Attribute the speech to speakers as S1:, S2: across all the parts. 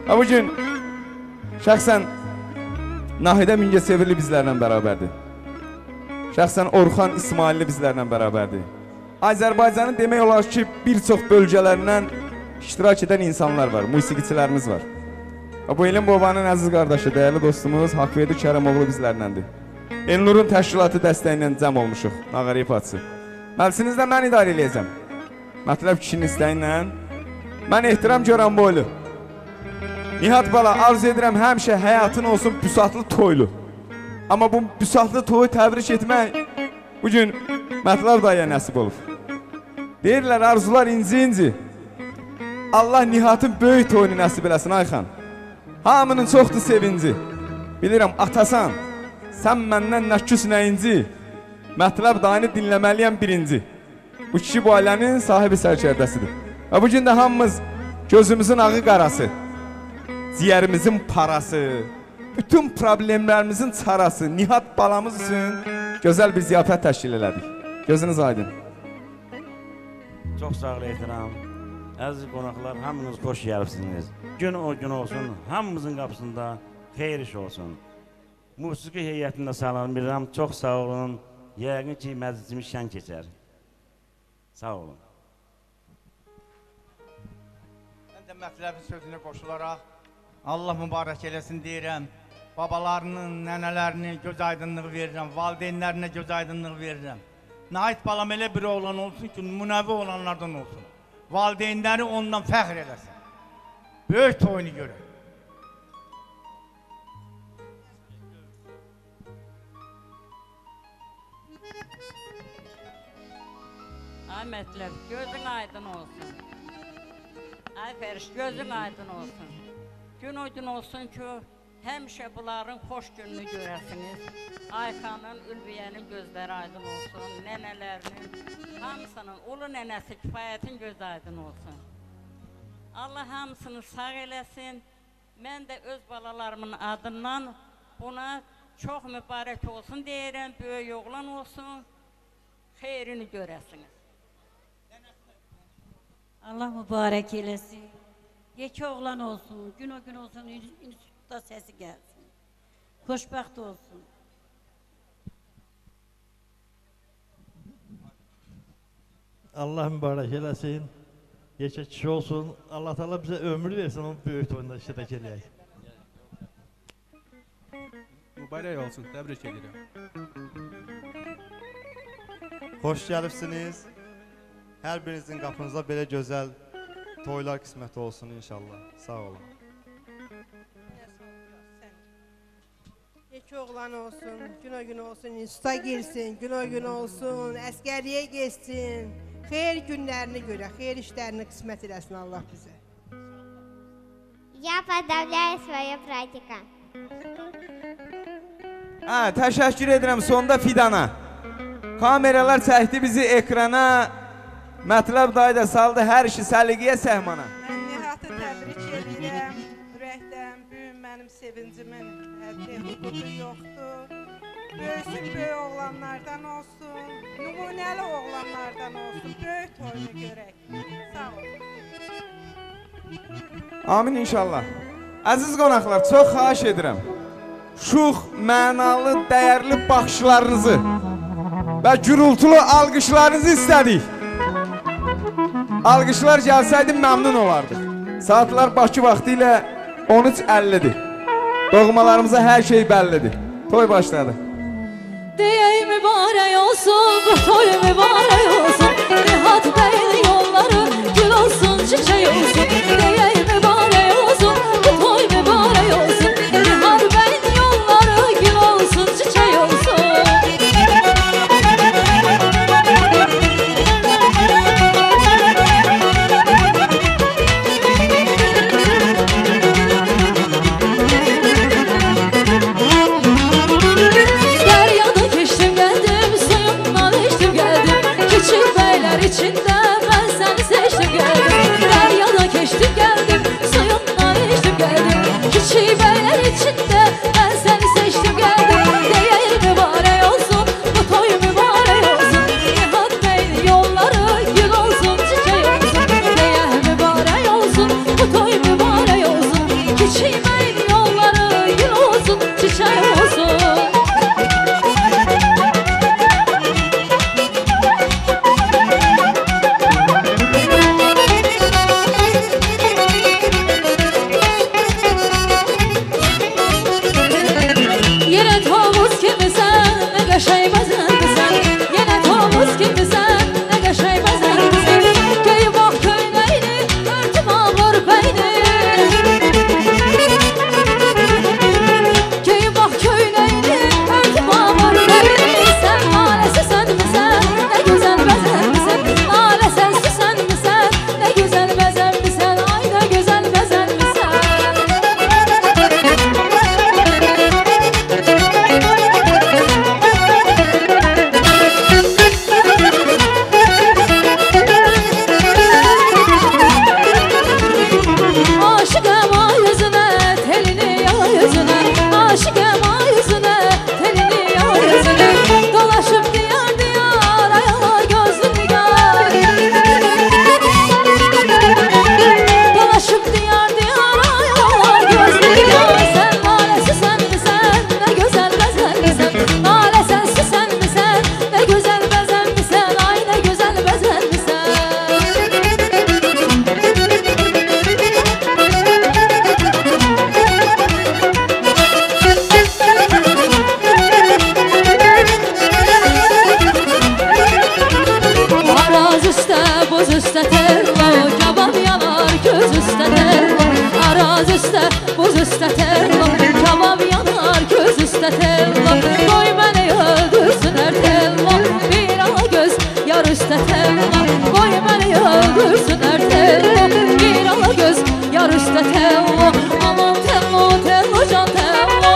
S1: Bu gün şəxsən Nahidə Mingəçevirli bizlərlə bərabərdir. Şəxsən Orxan İsmailli bizlərlə bərabərdir. Azərbaycanın demək olar ki, bir çox bölgələrindən iştirak edən insanlar var, musiqiçilərimiz var. Bu ilin babanın əziz qardaşı, dəyərli dostumuz Haqverdi Kərəmoğlu bizlərləndir. Elnurun təşkilatı dəstəyi ilə cəm olmuşuq, Nağara ifaçısı. Məclisinizdə mən idarə eləyəcəm. Mətləb kişinin istəyi ilə. Mən ehtiram görən boylu. Nihat bala, arzu edirəm həmişə həyatın olsun büsatlı toylu. Amma bu büsatlı toyu təbrik etmək bugün Mətləb dayıya nəsib olur. Deyirlər arzular inci-inci. Allah Nihatın böyük toyunu nəsib eləsin Ayxan. Hamının çoxdur sevinci. Bilirəm atasan, sən məndən nə küs nə inci. Mətləb dayını dinləməliyəm birinci. Bu kişi bu ailənin sahibi sərkərdəsidir. Və bugün də hamımız gözümüzün ağı qarası, ciyərimizin parası, bütün problemlərimizin çarası Nihat balamız üçün gözəl bir ziyafət təşkil elədik. Gözünüz aydın.
S2: Çox sağ ol ehtiram. Əziz qonaqlar, hamınız xoş gəlibsiniz. Gün o gün olsun, hamımızın qapısında xeyir iş olsun. Musiqi heyətində salamlayıram, çox sağ olun. Yəqin ki, məclisimiz şən keçər. Sağ olun.
S3: Mən də Mətləbin sözünə qoşularaq Allah mübarək eləsin deyirəm. Babalarının, nənələrinin göz aydınlığı verirəm, valideynlərinə göz aydınlığı verirəm. Nahid balam elə bir oğlan olsun ki, nümunəvi olanlardan olsun. Valideynləri ondan fəxr eləsin. Böyük toyunu görək.
S4: Ay Mətləb, gözün aydın olsun. Ay Fəriş, gözün aydın olsun. Gün o gün olsun ki, həmişə bunların xoş gününü görəsiniz. Ayxanın, Ülviyənin gözləri aydın olsun, nənələrinin, hamısının, ulu nənəsi Kifayətin göz aydın olsun. Allah hamısını sağ eləsin. Mən də öz balalarımın adından buna çox mübarək olsun deyirəm, böyük oğlan olsun, xeyrini görəsiniz.
S5: Allah mübarək eləsin. Yekə oğlan olsun, gün o gün olsun, institutda səsi gəlsin. Xoşbəxt olsun.
S6: Allah mübarək eləsin. Yekə kişi olsun. Allah Teala bizə ömür versin, onun böyük toyunda işlədək eləyək.
S7: Mübarək olsun, təbrik edirəm.
S8: Xoş gəlibsiniz. Hər birinizin qapınıza belə gözəl toylar qismət olsun inşallah. Sağ olun.
S9: Yekə oğlan olsun, gün o gün olsun, instituta girsin, gün o gün olsun, əskəriyə geçsin. Xeyir günlərini görə, xeyir işlərini qismət eləsin Allah bizə.
S10: Я поздравляю свою братика.
S1: Təşəkkür edirəm sonda Fidana. Kameralar çəkdi bizi ekrana. Mətləb dayı da saldı hər işi səliqəyə səhmana.
S11: Mən Nihatı təbrik edirəm. Ürəkdən büyüm mənim sevincimin həddi hududu yoxdur. Böyüsün böyük oğlanlardan olsun, nümunəli oğlanlardan olsun, böyük toyunu görək. Sağ olun.
S1: Amin inşallah. Əziz qonaqlar, çox xahiş edirəm. Şux, mənalı, dəyərli baxışlarınızı və gürültülü alqışlarınızı istədik. Alqışlar gəlsəydi məmnun olardıq. Saatlar Bakı vaxtı ilə 13:50-dir. Doğmalarımıza hər şey bəllidir. Toy başladı.
S12: Deyək mübarək olsun, bu toy mübarək olsun. Nihat bəyin yolları gül olsun, çiçək olsun. Deyək mübarək olsun, bu toy mübarək olsun. Nihat bəyin yolları gül olsun, çiçək olsun. İçində mən səni seçdim gəldim. Dəryada üstə, buz üstə tello Kabab yanar göz üstə tello Qoy məni öldürsünlər tello Bir ala göz yar üstə tello Qoy məni öldürsünlər tello Bir ala göz yar üstə tello Aman tello, tello, can tello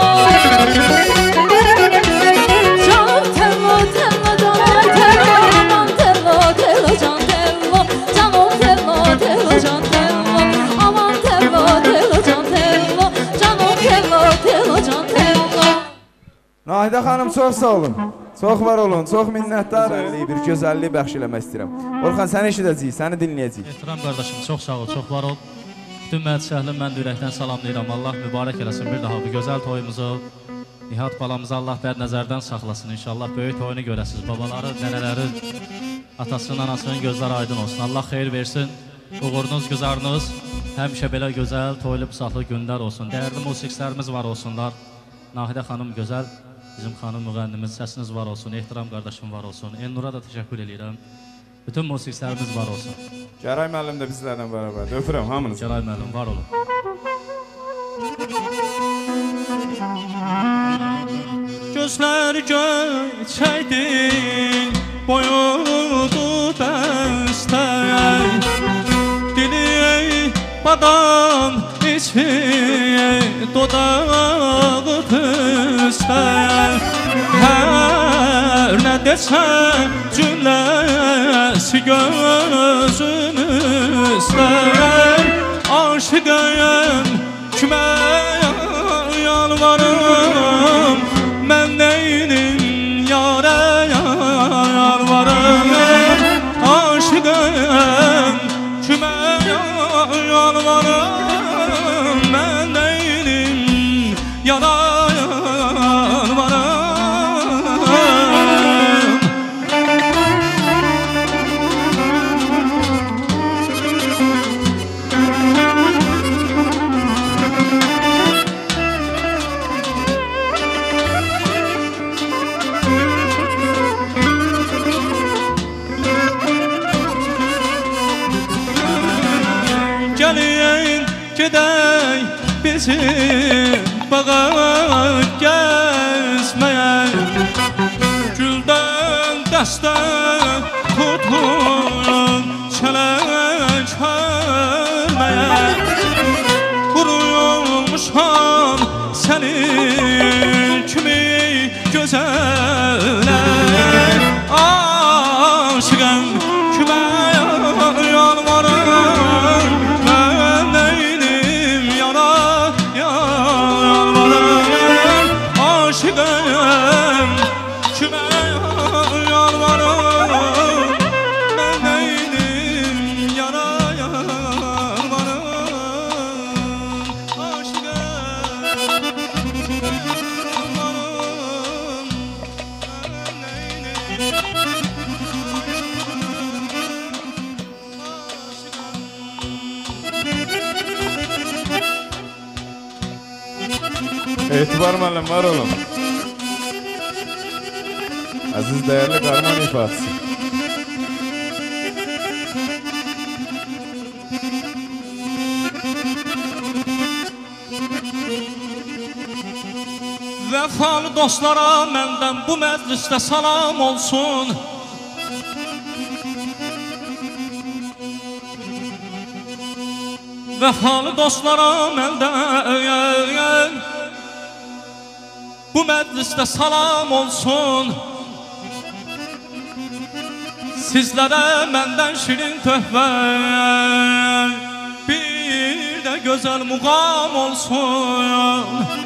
S12: Canım tello, tello, canım tello Aman tello, tello, can tello Canım tello, tello, can tello Aman tello, tello, can tello Canım tello, tello, can tello
S1: Nahidə xanım çox sağ olun. Çox var olun, çox minnətdarıq. Bir gözəllik bəxş eləmək istəyirəm. Orxan səni eşidəcəyik, səni dinləyəcəyik.
S13: Ehtiram qardaşım, çox sağ ol, çox var ol. Bütün məd şəhlim mən ürəkdən salamlayıram. Allah mübarək eləsin bir daha bu gözəl toyumuzu. Nihat balamızı Allah bəd nəzərdən saxlasın. İnşallah böyük toyunu görəsiniz. Babaları, nənələri, atasının, anasının gözləri aydın olsun. Allah xeyir versin. Uğurunuz, güzarınız həmişə belə gözəl, toylu, pusaqlı günlər olsun. Dəyərli musiqiçilərimiz var olsunlar. Nahidə xanım gözəl, bizim xanım müğənnimiz, səsiniz var olsun. Ehtiram qardaşım var olsun. Elnura da təşəkkür edirəm. Bütün musiqiçilərimiz var olsun.
S1: Gəray müəllim də bizlərlə bərabərdir. Öpürəm hamınızı.
S13: Gəray müəllim, var olun.
S14: Gözlər göçəydin, boyudu bəstək Dili badam içi, dodağı püstək Hər nə desən cümləsi gözümüzdən Aşıqəyəm kimə yalvarım Mən neynim yara yalvarım Aşıqəyəm kimə yalvarım Mən neynim yara yalvarım Gəlin gedək bizim bağa gəzməyə Güldən dəstə tutun çələk hörməyə Quruyulmuşam sənin kimi gözələ Aşıqəm kimə yalvarım Mən neynim yara yalvarım Aşıqəm kimə yalvarım Mən neynim yara yalvarım Aşıqəm kimə yalvarım Mən
S1: Etibar müəllim, var olun. Əziz, dəyərli qarman ifadəsi.
S14: Vəfalı dostlara məndən bu məclisdə salam olsun Vəfalı dostlara məndən bu məclisdə salam olsun Sizlərə məndən şirin töhvə Bir də gözəl muğam olsun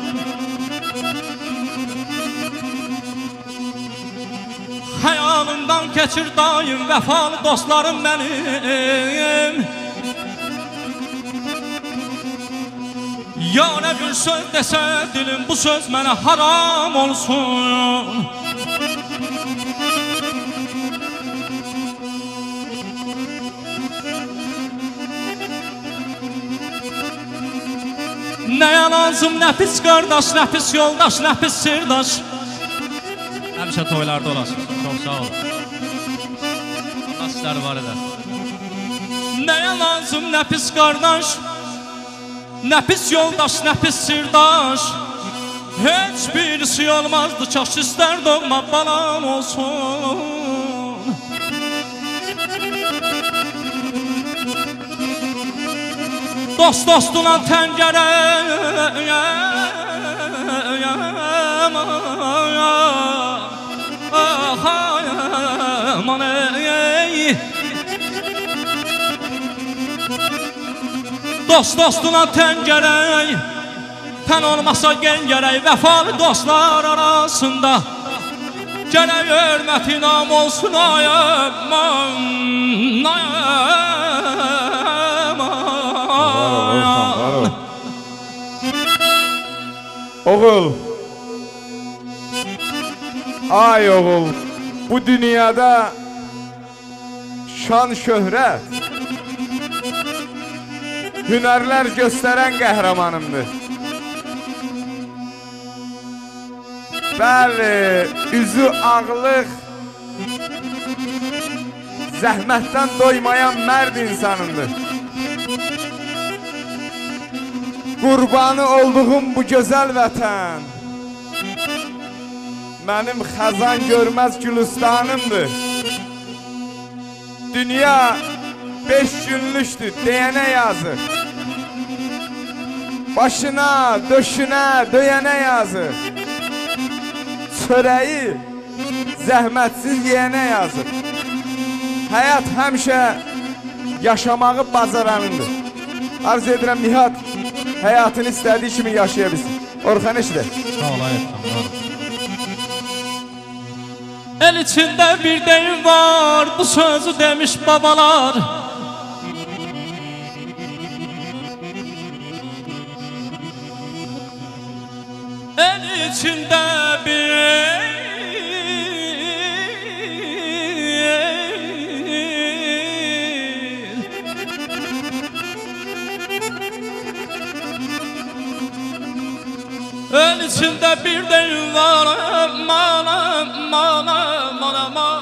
S14: Xəyalımdan keçir daim vəfalı dostlarım mənim Ya nə bir söz desə dilim bu söz mənə haram olsun Nəyə lazım nə pis qardaş, nə pis yoldaş, nə pis sirdaş
S13: Həmişə toylarda olasınız, çox sağ olun Allah sizləri var edər
S14: Nəyə lazım nə pis qardaş Nə pis yoldaş, nə pis sirdaş, heç birisi olmazdı. Kaş istər doğma balam olsun. Dost dostuna təngərə Dost dostuna tən gərək, tən olmasa gen gərək. Vəfalı dostlar arasında gərək hörmət inam olsun. Ayəman, ayəman.
S1: Oğul, ay oğul, bu dünyada şan şöhrət, hünərlər göstərən qəhrəmanımdır. Bəli, üzü ağlıq, zəhmətdən doymayan mərd insanımdır. Qurbanı olduğum bu gözəl vətən mənim xəzan görməz gülüstanımdır. Dünya 5 günlükdür deyənə yazır. Başına, döşünə, döyənə yazır. Çörəyi zəhmətsiz yeyənə yazır. Həyat həmişə yaşamağı bacaranındır. Arz edirəm Nihat həyatını istədiyi kimi yaşaya bilsin. Orxan eşidir.
S13: Sağ ol, ayətəm.
S14: El içində bir deyim var, bu sözü demiş babalar. El içində bir El içində bir deyim var, aman, aman, aman, aman.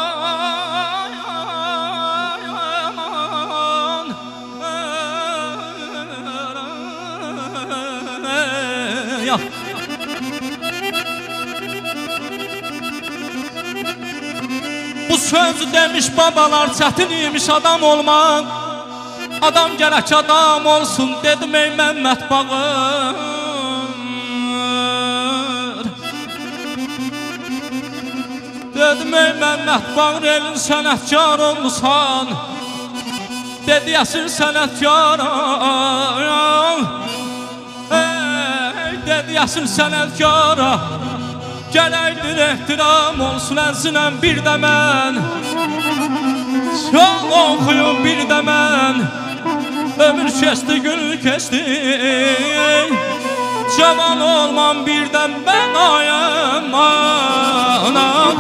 S14: Ya. Bu sözü demiş babalar, çətin imiş adam olmaq. Adam gərək adam olsun, dedim ey Məmməd Bağır. Dedim ey Məmməd Bağır, elin sənətkar olmusan. Dedi əsir sənətkaram. Dedi əsir sənətkara, gərəkdir ehtiram olsun əzinəm bir də mən. Şan oxuyum bir də mən. Ömür keçdi, gül keçdi, cavan olmam birdən mən. Ayaman,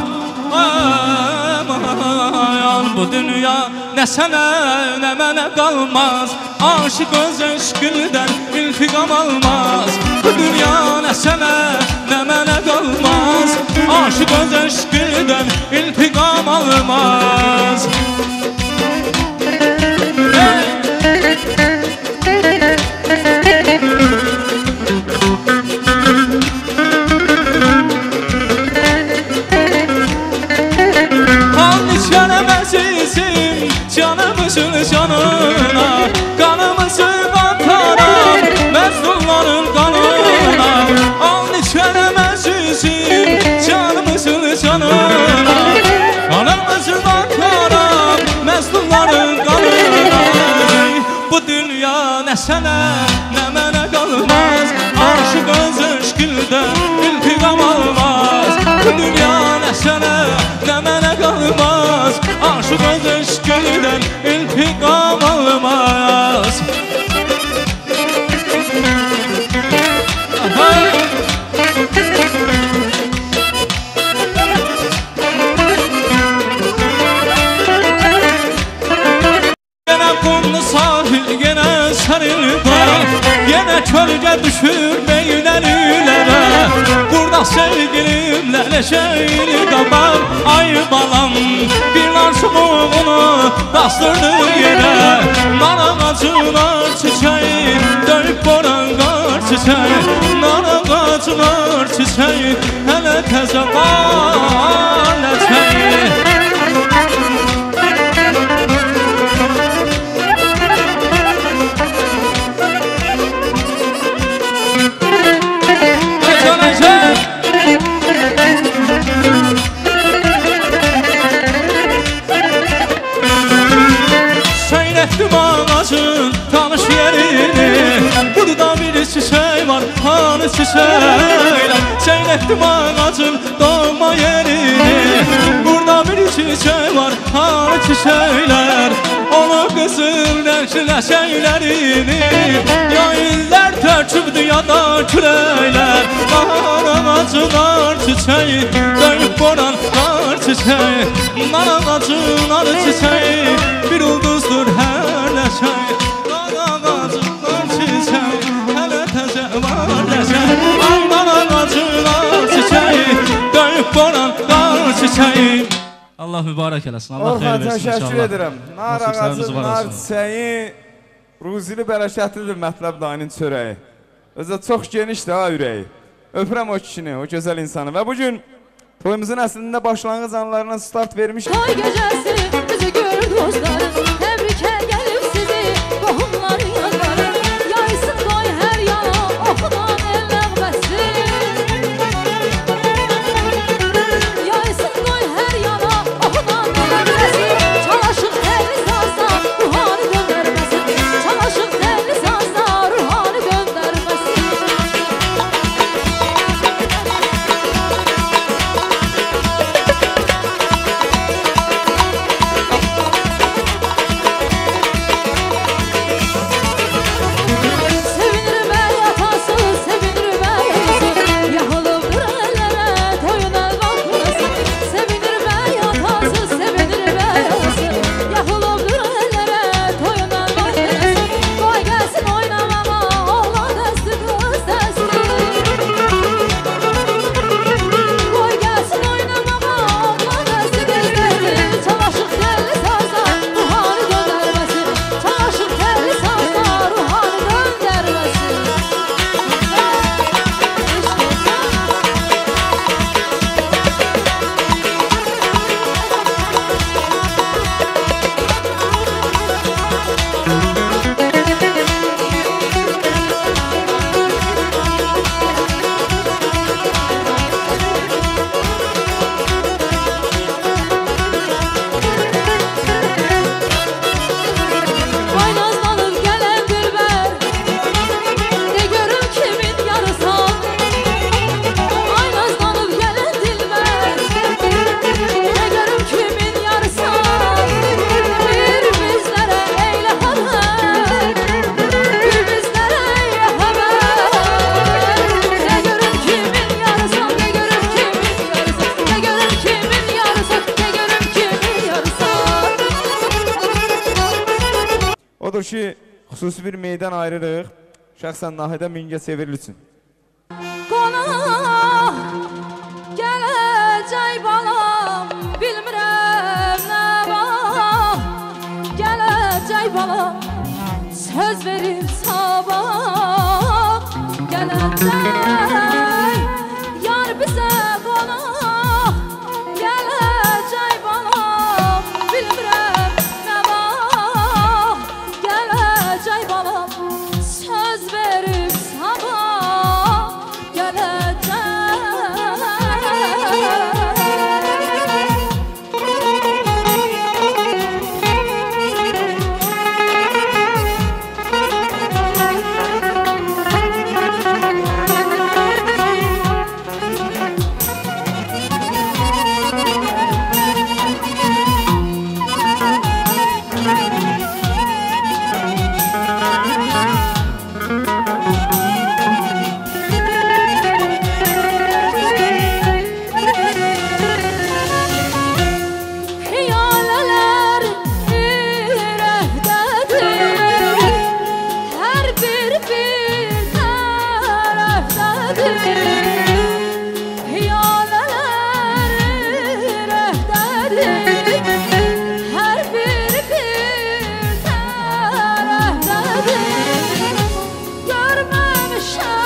S14: ayaman. Bu dünya nə sənə, nə mənə qalmaz. Aşıq öz eşqildən intiqam almaz. Bu dünya nə sənə, nə mənə qalmaz. Aşıq öz eşqildən intiqam almaz. Al içərəm əzizim, canımızın canına. Qanımızı bataram, məzlumların qanına. Al içərəm əzizim, canımızın canına. Qanımızı bataram, məzlumların qanına. Bu dünya nə sənə, nə mənə qalmaz. Aşıq öz eşqildən intiqam almaz. Bu dünya nə sənə, nə mənə qalmaz. Aşıq öz eşqildən intiqam almaz. Yenə qumlu sahil, yenə sərin dağ, yenə kölgə düşür beynəlilərə. Burada sevgilimlə leşeyli qabam. Ay balam, bir nar çubuğunu bastırdı yerə. Nar ağacına çiçeği döyüb çiçeği Nar ağaclar çiçeği Hele teze var leçeği Seyrettim ağacın tanış yerini Burada bir çiçeği var hani çiçeğiler Seyrettim ağacın doğma yerini Burada bir çiçeği var hani çiçeğiler Ona kızıl renkli şeylerini Yayınlar tökübdü ya da küleyler Nar ağacılar çiçeği Döyüp boranlar çiçeği Nar ağacılar çiçeği Bir ulduzdur her leçeği Nar ağacılar çiçeği Hele teze var leçeği Nar ağacılar çiçeği Döyüp boranlar çiçeği
S13: Allah mübarək eləsin. Allah
S1: Orxan,
S13: xeyir versin inşallah.
S1: təşəkkür edirəm. Nar
S13: Musiqilərimiz
S1: ağacı,
S13: var
S1: nar
S13: olsun.
S1: çiçəyi, ruzili bərəkətlidir mətləb dayının çörəyi. Özə çox genişdir ha ürəyi. Öpürəm o kişini, o gözəl insanı. Və bugün toyumuzun əslində başlanğıc anlarına start vermiş.
S12: Toy gecəsi bizi görür dostlarım Təbrikə gəlib sizi qohumların yazları Yaysın toy hər yana oxudan el nəğməsi Yaysın toy hər yana oxudan el nəğməsi Çalışıq telli sazda ruhani döndərməsi Çalışıq telli sazda ruhani döndərməsi
S1: Odur ki, xüsusi bir meydan ayırırıq. Şəxsən Nahidə Mingə Sevirli üçün.
S12: Qonaq gələcək balam bilmirəm nə var Gələcək balam söz verir sabah Gələcək yar bizə qonaq Gələcək balam bilmirəm nə var Gələcək balam söz verib sabah Görmemişim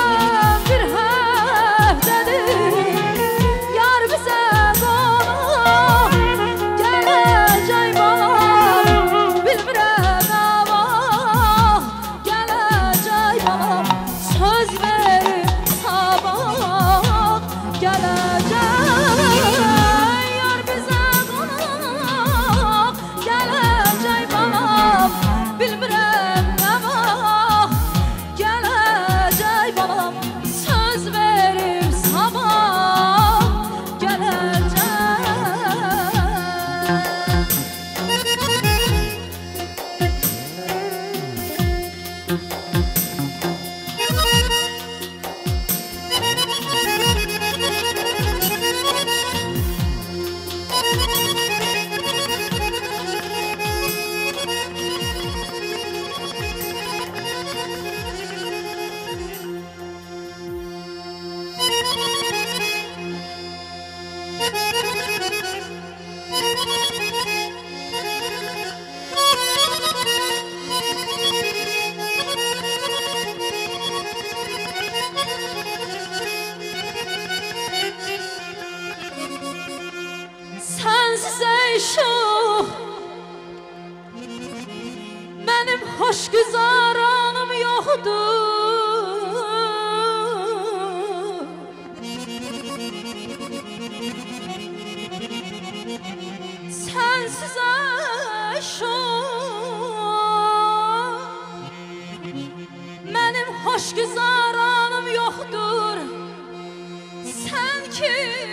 S12: hoş güzaranım yoktur. Sensiz aşık, benim hoş güzaranım yoktur. Sen ki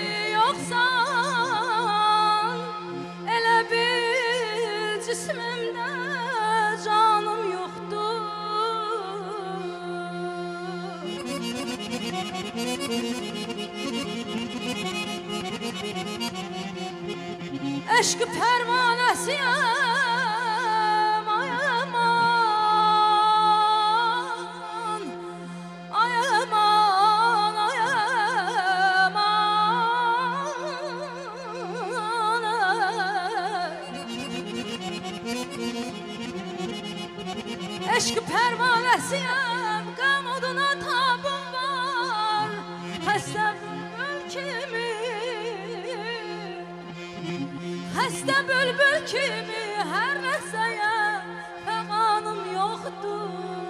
S12: yoksan, elə bir cismimdə canım yoktur. Eşq pərvanəsiyəm, ay aman, ay aman, ay aman, eşq pərvanəsiyəm, qəm oduna tabım var, xəstə bülbül kimi, xəstə bülbül kimi, hər nəsəyə fəmanım yoxdur.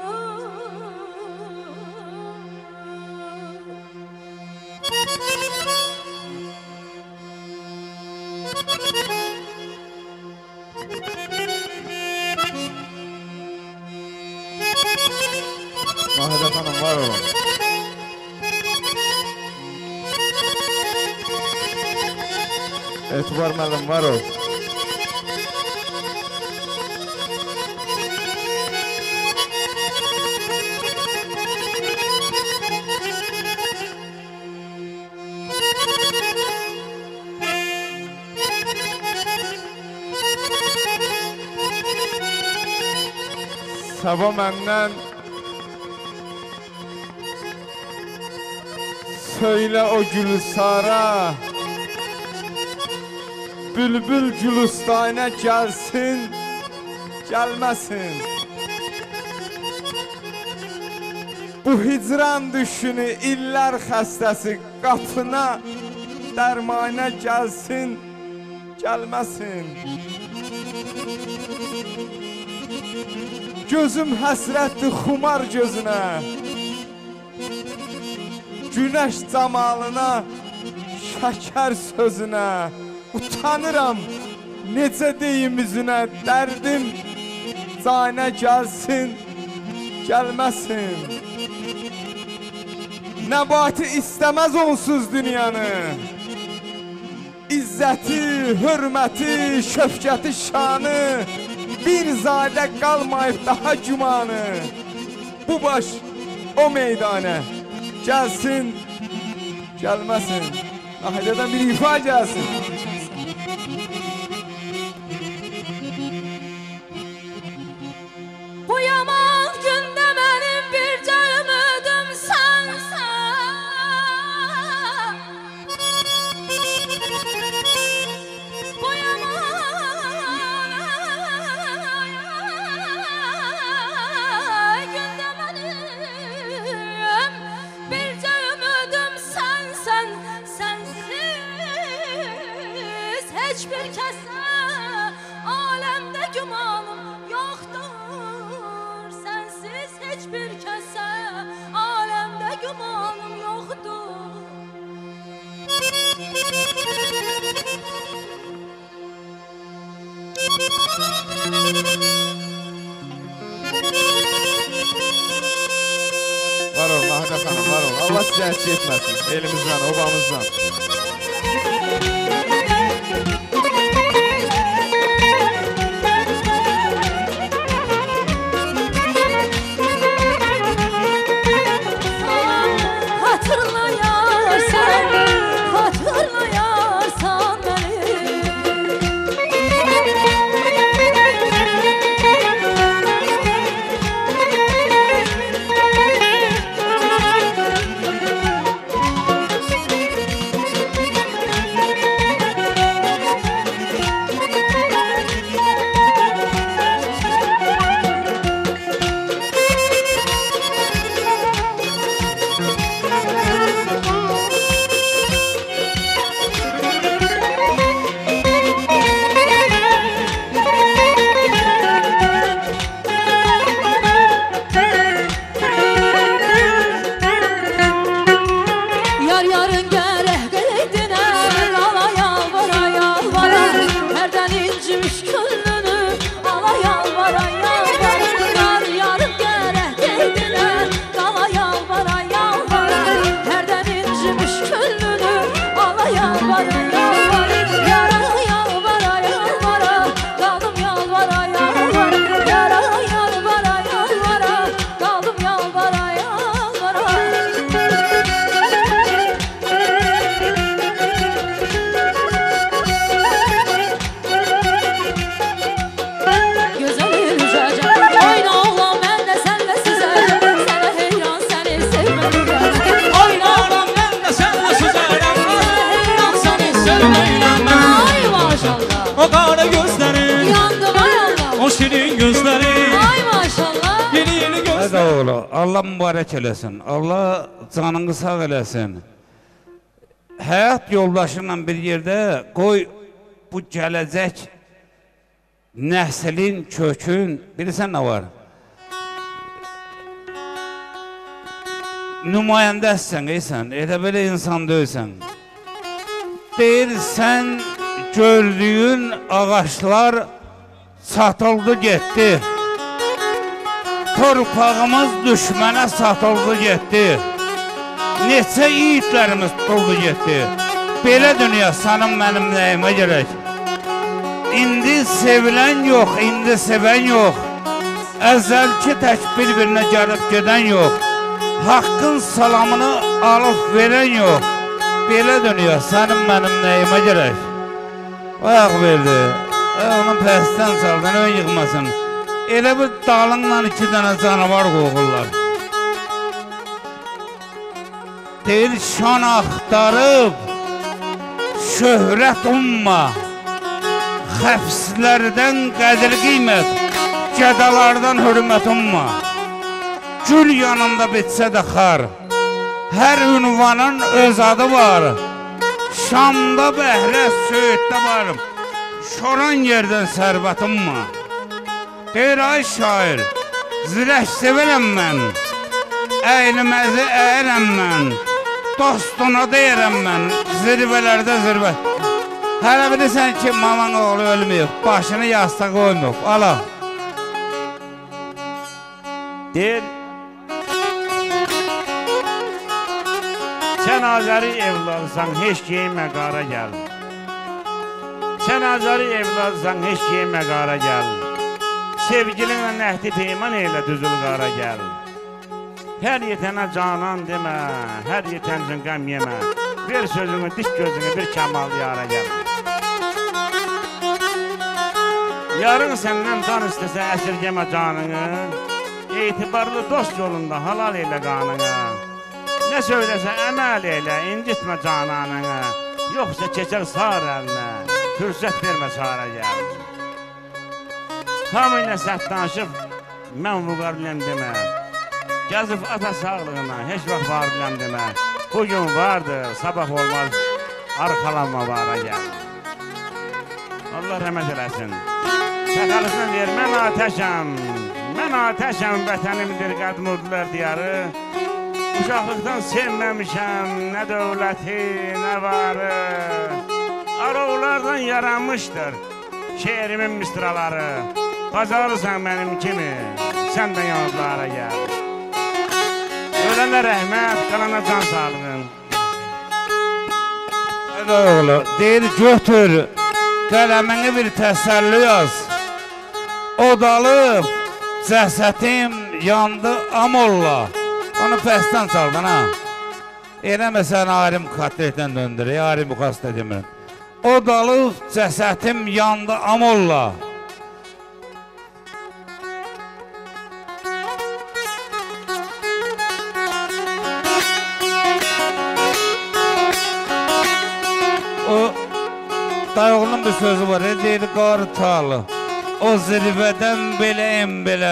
S1: Nahide xanım var olun. Etibar müəllim var ol. Sabah məndən söyle o Gülsara, bülbül Gülüstan'a gelsin, gelmesin. Bu hicran düşünü iller xəstəsi qapına, dərmana gelsin, gelmesin. Gözüm həsrətdir xumar gözünə, güneş camalına, şəkər sözünə. Utanıram necə deyim üzünə, dərdim canə gəlsin, gəlməsin. Nəbati istəməz onsuz dünyanı, İzzəti, hörməti, şöfkəti, şanı, bir zadə qalmayıb daha gümanı. Bu baş o meydana gəlsin, gəlməsin. Nahidədən bir ifa gəlsin.
S12: Bu yaman gündə mənim bircə ümidim sənsən. Bu yaman gündə mənim bircə ümidim sənsən. Sensiz heç bir kəsə aləmdə gümanım yoxdur. Sensiz heç bir kəsə aləmdə gümanım yoxdur.
S1: Var ol Nahide xanım, var ol. Allah sizə əksik etməsin. Elimizdən, obamızdan.
S12: Hatırlayarsan beni,
S15: Allah mübarək eləsin. Allah canını sağ eləsin. Həyat yoldaşınla bir yerdə qoy bu gələcək nəslin, kökün, bilirsən nə var? Nümayəndəsən, eysən, elə belə insan deyilsən. Deyir, sən gördüyün ağaçlar satıldı, getdi. Torpağımız düşmənə satıldı, getdi. Neçə yiğitlərimiz tutuldu, getdi. Belə dünya sənin mənim nəyimə gerək. İndi sevilən yox, indi sevən yox. Əzəlki tək bir-birinə gəlib gedən yox. Haqqın salamını alıb verən yox. Belə dünya sənin mənim nəyimə gerək. Ayaq verdi. Onun pəstən saldan ön yıxmasın. Elə bir dalınla 2 dənə canavar qoğurlar. Deyir, şan axtarıb, şöhrət umma. Xəfslərdən qədir qiymət, gədalardan hürmət umma. Gül yanında bitsə də xar, hər ünvanın öz adı var. Şamda bəhrə, söğütdə varım, şoran yerdən sərvət umma. Deyir, ay şair, zirək sevirəm mən, əyliməzi əyirəm mən, dostuna deyirəm mən, zirvələrdə zirvə. Hələ bilirsən ki, maman oğlu ölməyib, başını yastığa qoymuyub, ala.
S2: Deyir, sən azəri evladsan, heç geyinmə qara gəl. Sən azəri evladsan, heç geyinmə qara gəl. Sevgilinlə nəhdi peyman elə düzül qara gəl. Hər yetənə canan demə, hər yetən üçün qəm yemə. Ver sözünü, dik gözünü, bir kəmal yara gəl. Yarın səndən can istəsə əsirgəmə canını, etibarlı dost yolunda halal elə qanını. Nə söyləsə əməl elə, incitmə cananını, yoxsa keçər sar əlinə, fürsət vermə sara gəl. Hamı ilə səhv danışıb, mən vüqar biləm demə. Gəzib ata sağlığına, heç vaxt var biləm demə. Bugün vardır, sabah olmaz, arxalanma vara gəl. Allah rəhmət eləsin. Səxalısını deyir, mən atəşəm, vətənimdir qədmurdular diyarı. Uşaqlıqdan sevməmişəm, nə dövləti, nə varı. Arovlardan yaranmışdır şeirimin misraları. Bacarırsan mənim kimi, sən də yanıqlara gəl. Ölənə rəhmət, qalana can sağlığın.
S15: Ədə oğlu, deyir, götür, qələmini bir təsəlli yaz. Odalıb, cəsətim yandı amolla. Onu pəstən çaldın, ha? Eləməsən, arim katletdən döndür, arim bu xasta demirəm. Odalıb, cəsətim yandı amolla. Dayıoğlunun bir sözü var, deyir, qartalı, o zirvədən beləyim belə.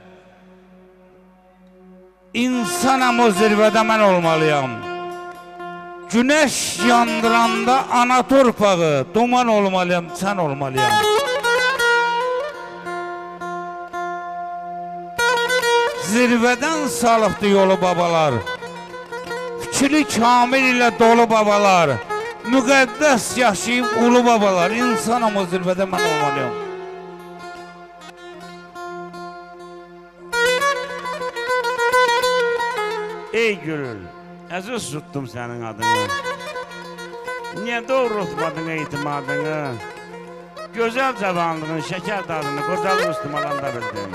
S15: İnsanam o zirvədə mən olmalıyam. Günəş yandıranda ana torpağı, duman olmalıyam, sən olmalıyam. Zirvədən salıqdı yolu babalar, fikri kamil ilə dolu babalar. Müqəddəs yaşayıb ulu babalar, insanam o zirvədə mən olmalıyam.
S2: Ey gülül, əziz tutdum sənin adını. Niyə doğrultmadın etimadını? Gözəl cavanlığın, şəkər dadını, qocalıq üstümalanda bildim.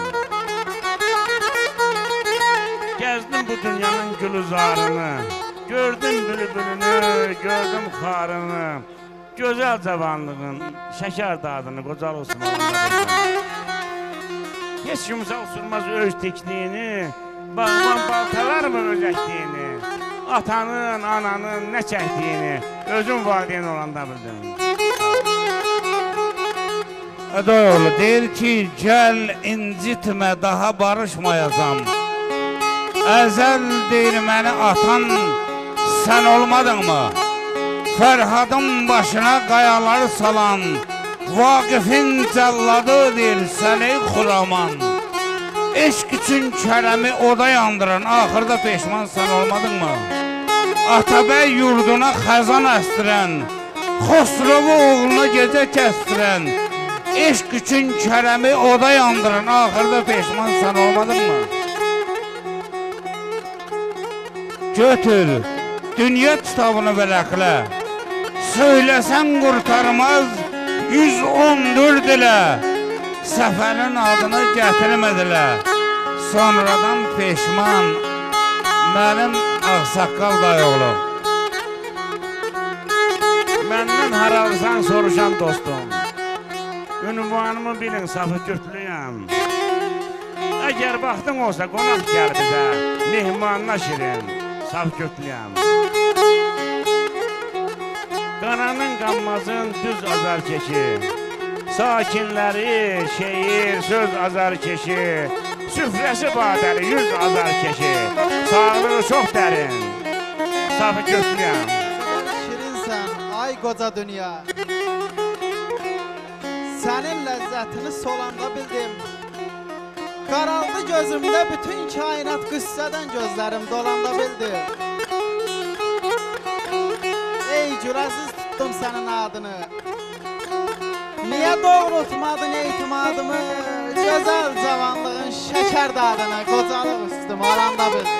S2: Gəzdim bu dünyanın gülüzarını, gördüm bülbülünü, gördüm xarını. Gözəl cavanlığın, şəkər dadını, qocalıq üstümalanda bildim. Heç kimsə usurmaz öz tekniğini, bağban baltalar mı öz əkdiyini, atanın, ananın nə çəkdiyini, özün valideyn olanda bildim.
S15: Ədoğlu deyir ki, gəl incitmə, daha barışmayacam. Əzəl deyir məni atan sən olmadınmı? Fərhadın başına qayaları salan Vaqifin cəlladı deyir səni Xuraman. Eşq üçün kərəmi oda yandıran axırda peşman sən olmadınmı? Atabəy yurduna xəzan əstirən Xosrovu oğluna gecə kəstirən Eşq üçün kərəmi oda yandıran axırda peşman sən olmadınmı? Götür, dünya kitabını vərəqlə Söyləsən qurtarmaz 114 ilə Səfərin adını gətirmədilər Sonradan peşman Mənim ağsaqqal dayıoğlu.
S2: Məndən haralsan soruşan dostum. Ünvanımı bilin, safı kürtlüyəm. Əgər vaxtın olsa qonaq gəl bizə, mehmanına şirin, saf kürtlüyəm. Qaranın qanmazın düz azar keçi, sakinləri şeir, söz azar keçi, süfrəsi badəli, yüz azar keçi, sağlığı çox dərin, safı kürtlüyəm.
S16: Şirinsən, ay qoca dünya. Sənin ləzzətini solanda bildim. Qaraldı gözümdə bütün kainat qüssədən gözlərim dolanda bildim. Ey cürəsiz tutdum sənin adını. Niyə doğrultmadın etimadımı? Gözəl cavanlığın şəkər dadını qocalıq üstüm alanda bildim.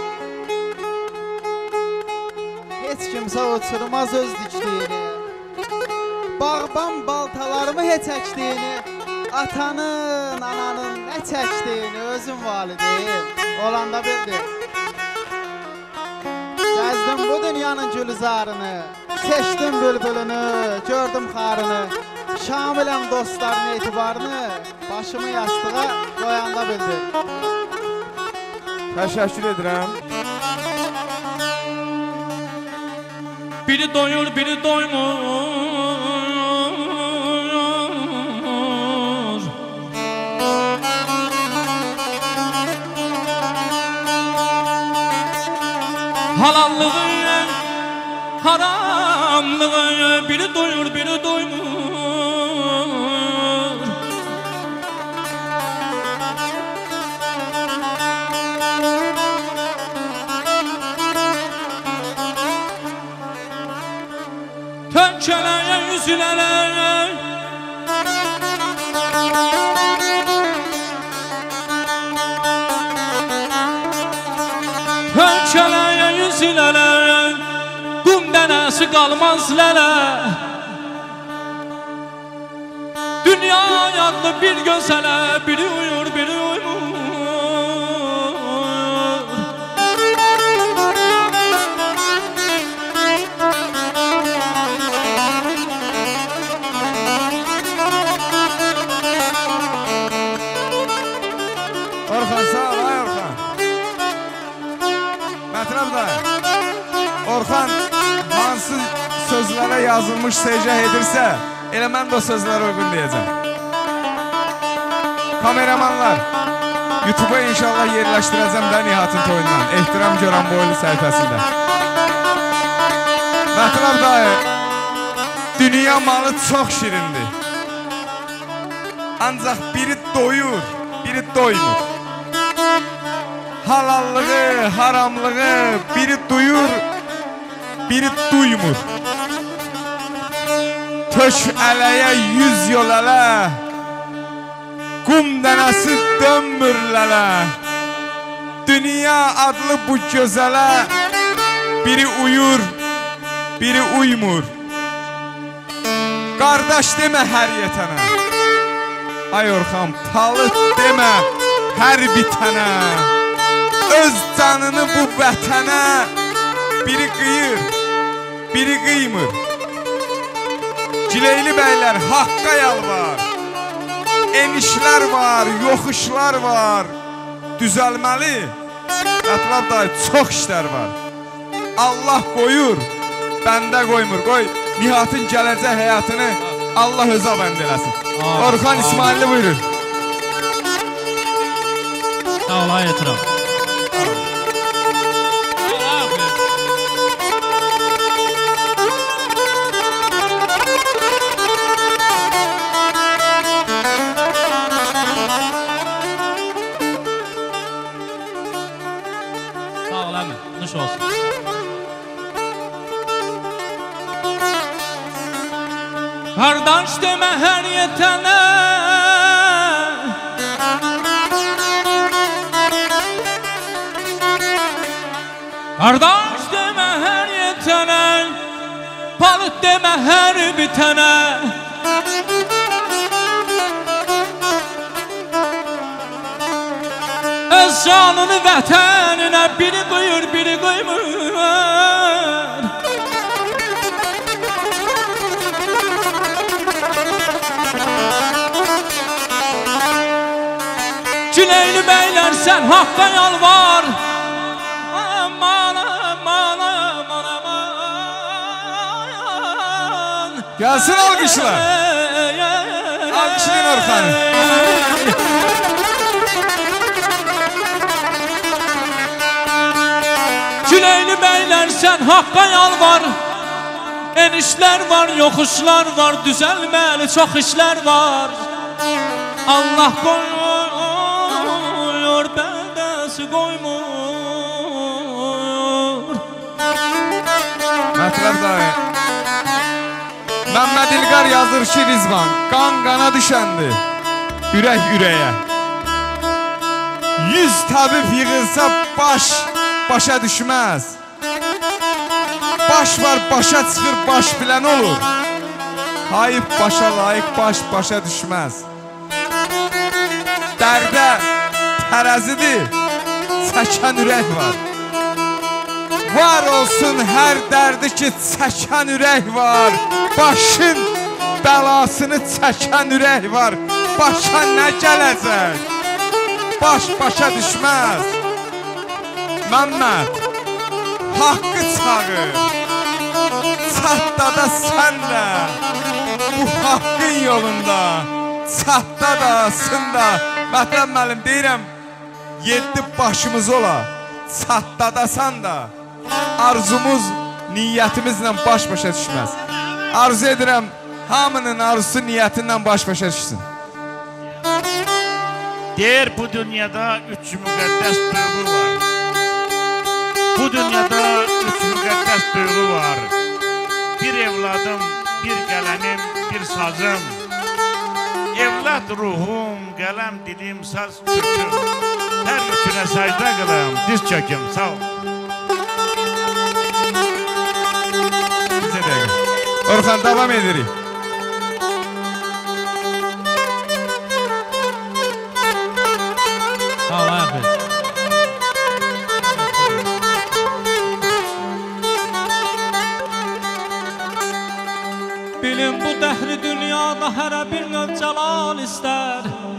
S16: Heç kimsə uçurmaz öz dikdiyini. Bağban baltalarımı heç əkdiyini, atanın, ananın nə çəkdiyini özün valideyn olanda bildim. Gəzdim bu dünyanın gülzarını, seçdim bülbülünü, gördüm xarını, şamiləm dostların etibarını, başımı yastığa qoyanda bildim.
S1: Təşəkkür edirəm.
S14: Biri doyur, biri doymur. Halallığı, haramlığı, biri doyur, biri doymur. Tönkəleye, yüzülere, tönkəleye, yüzülere, qum dənəsi qalmaz lələ. Dünya yadlı bir gözələ, biri uyur, biri uymur.
S1: Orxan sağ ol, ay Orxan. Mətrəb dayı, Orxan hansı sözlərə yazılmış secah edirsə, elə mən də o sözlərə uyğun deyəcəm. Kameramanlar, YouTube-a inşallah yerləşdirəcəm də Nihatın toyundan, ehtiram görən boylu səhifəsində. Mətrəb dayı, dünya malı çox şirindir. Ancaq biri doyur, biri doymur. Halallığı, haramlığı biri duyur, biri duymur. Tök ələyə, yüz yol ələ, qum dənəsi dönmür lələ. Dünya adlı bu gözələ, biri uyur, biri uymur. Qardaş demə hər yetənə, ay Orxan, palıd demə hər bitənə. Öz canını bu vətənə biri qıyır, biri qıymır. Gileyli bəylər haqqa yalvar. Enişlər var, yoxuşlar var. Düzəlməli, ətraf dayı çox işlər var. Allah qoyur, bəndə qoymur. Qoy Nihatın gələcək həyatını Allah özə bənd eləsin. Orxan İsmailli buyurur.
S13: Sağ ol, ay etiraf.
S14: Qardaş demə hər yetənə Qardaş demə hər yetənə Palıd demə hər bitənə Öz canını vətəninə biri qıyır, biri qıymır Güneyli beyler sen haqqa yalvar Aman aman aman aman
S1: Gelsin alkışlar. Alkışlayın Orhan'ı.
S14: Güneyli beyler sen haqqa yalvar Enişler var, yoxuşlar var Düzəlməli çox işler var Allah koyur, bəndəsi koymur
S1: Mətləb dayı. Məmməd İlqar yazır ki Rizvan Qan qana düşəndi Ürək ürəyə Yüz tabib yığılsa baş başa düşməz Baş var başa çıxır baş bilən olur Hayıb başa layıq baş başa düşməz Dərdə tərəzidir Çəkən ürək var Var olsun hər dərdi ki çəkən ürək var Başın bəlasını çəkən ürək var Başa nə gələcək Baş başa düşməz Məmməd Haqqı çağır Çatda da sən də Bu haqqın yolunda Çatda da sında Mətləb müəllim deyirəm 7 başımız ola Çatda da sən da Arzumuz niyyətimizlə baş-başa düşməz Arzu edirəm hamının arzusu niyyətindən baş-başa düşsün
S2: Deyir bu dünyada 3 müqəddəs duyğu var Bu dünyada 3 müqəddəs duyğu var Bir evladım, bir qələmim, bir sazım Evlad ruhum, qələm dilim, saz türküm Hər üçünə səcdə qılım, diz çöküm, sağ ol
S1: Orhan devam edirik.
S13: Sağ ol Ayafet.
S14: Bilin bu dəhri dünyada hərə bir növ cəlal istər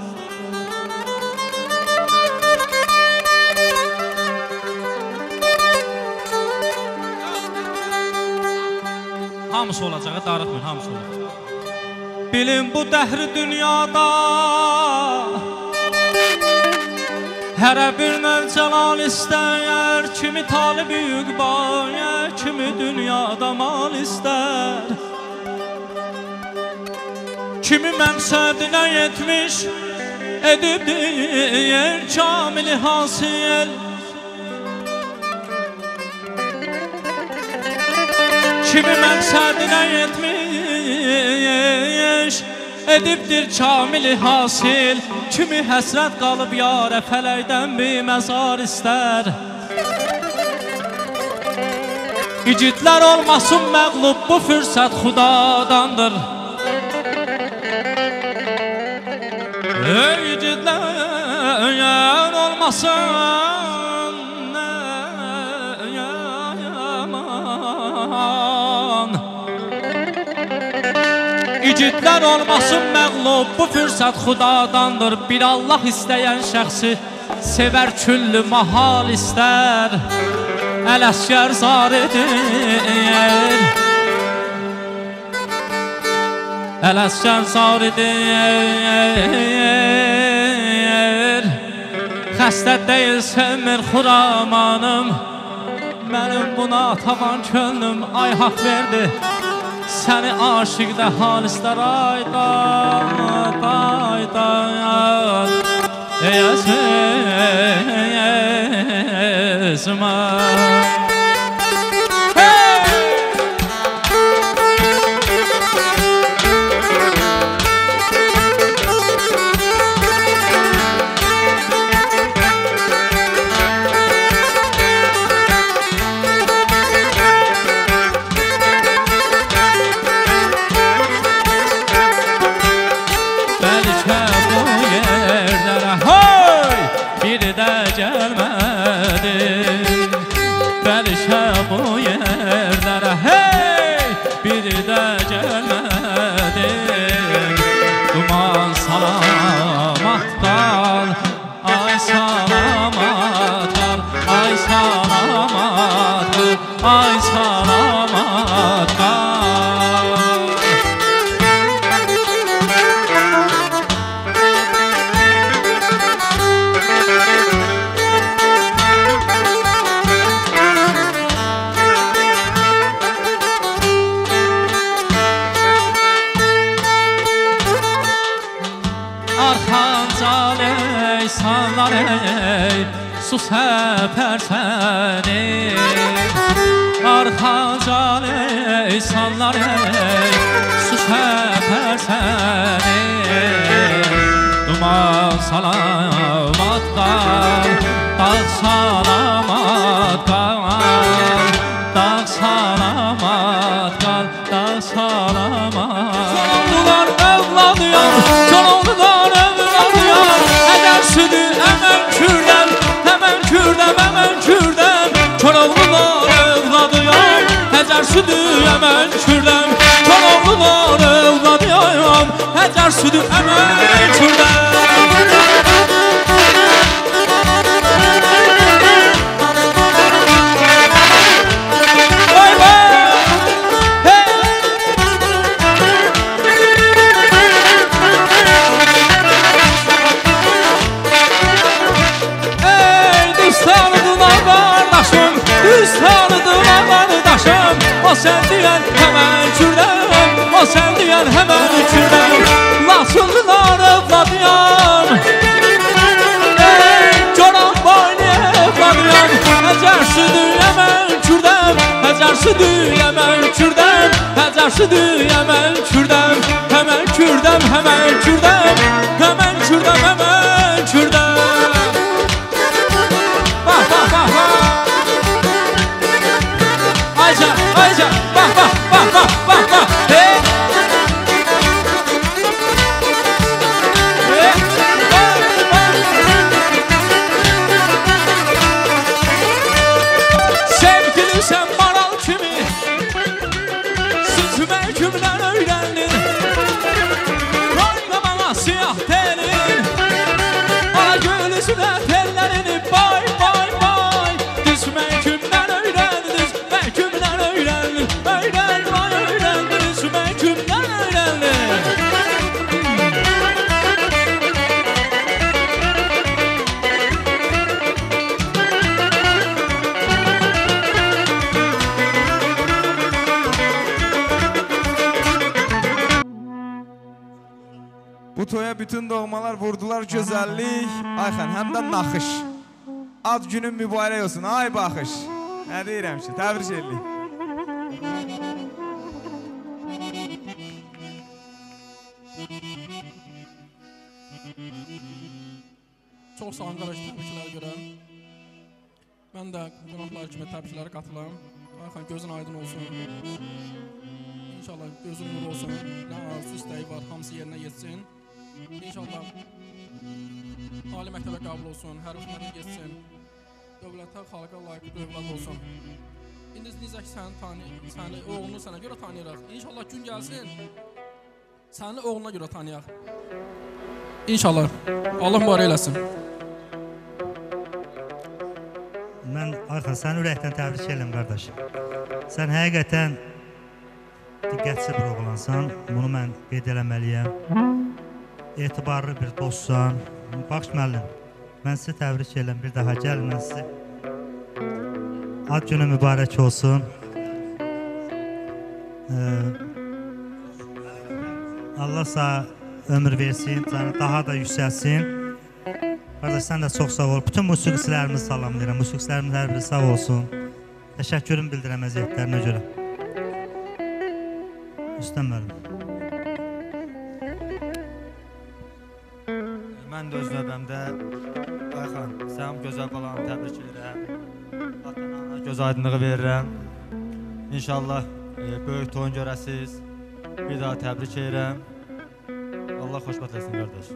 S13: Hamısı olacağı darıxmır, hamısı olacaq.
S14: Bilin bu dəhri dünyada hərə bir növ cəlal istər Kimi talib-i yüqbaya, kimi dünyada mal istər Kimi məqsədinə yetmiş edib deyir kamili hasil Kimi məqsədinə yetmiş edibdir kamili hasil Kimi həsrət qalıb yarə fələkdən bir məzar istər İgidlər olmasın məqlub bu fürsət xudadandır İgidlər olmasın İgidlər olmasın məqlub bu fürsət xudadandır Bir Allah istəyən şəxsi sevər küllü mahal istər Ələskər zar edir Ələskər zar edir Xəstə deyil sevmir xuramanım Mənim buna tavan könlüm ay haqq verdi Səni aşıqda halistər aydan Eyəsizmə ay salamat qal. Arxancal ey sallar ey su səpərsəni. Arxancal ey sallar ey su səpərsəni. Duman salamat qal, dağ salamat qal, dağ salamat qal, dağ salamat. Canoldular övladıyam, canoldular övladıyam. Əgər südü əmən kürdəm, əmən kürdəm, əmən kürdəm. Canoldular övladıyam, əgər südü əmən kürdəm. Canoldular övladıyam, əgər südü əmən kürdəm. O sen diyen hemen kürdem, o sen diyen hemen kürdem. Laçınlılar evladıyam, ey coran boynu evladıyam. Ecer südü yemen kürdem, ecer südü yemen kürdem, ecer südü yemen kürdem. Hemen kürdem, hemen kürdem, hemen kürdem, hemen kürdem. Bak bak bak bak. Ayca, ayca, bak bak bak bak bak bak. Hey. Hey. Sevgili sen maral kimi, süzme kimden öğrendin. Koyma bana siyah tenin, ana göğlüsüne tellerini bay bay bay. Düzme kimden öğrendin, düzme kimden öğrendin. Öğren vay öğrendin, düzme kimden öğrendin.
S1: Bu toya bütün doğmalar vurdular güzellik. Ayxan həm də naxış. Ad günün mübarək olsun. Ay baxış. Nə deyirəm ki? Təbrik edirik.
S7: Çox sağ olun qardaş, təbriklər görəm. Mən də qonaqlar kimi təbriklərə qatılam. Ayxan gözün aydın olsun. İnşallah gözün nur olsun. Nə arzu istəyi var, hamısı yerinə yetsin. İnşallah ali məktəbə qəbul olsun, hər xidmətə getsin. Dövlətə, xalqa layiq bir övlad olsun. İndi necə ki səni oğlunu sənə görə tanıyırıq. İnşallah gün gəlsin, səni oğluna görə tanıyaq. İnşallah. Allah mübarək eləsin.
S17: Mən Ayxan səni ürəkdən təbrik edirəm qardaş. Sən həqiqətən diqqətli bir oğlansan. Bunu mən qeyd eləməliyəm. Etibarlı bir dostsan. Bax müəllim, mən sizi təbrik edirəm. Bir daha gəlin, mən sizi. Ad günü mübarək olsun. Allah sağ ömür versin, daha da yüksəlsin. Qardaş, sən də çox sağ ol. Bütün musiqiçilərimizi salamlayıram. Musiqiçilərimiz hər biri sağ olsun. Təşəkkürüm bildirəm əziyyətlərinə görə. Üstən müəllim.
S8: Mən də öz növbəmdə Ayxan, sən gözəl balanı təbrik edirəm. Ata-ana göz aydınlığı verirəm. İnşallah böyük toyun görəsiz. Bir daha təbrik edirəm. Allah xoşbəxt etsin qardaş.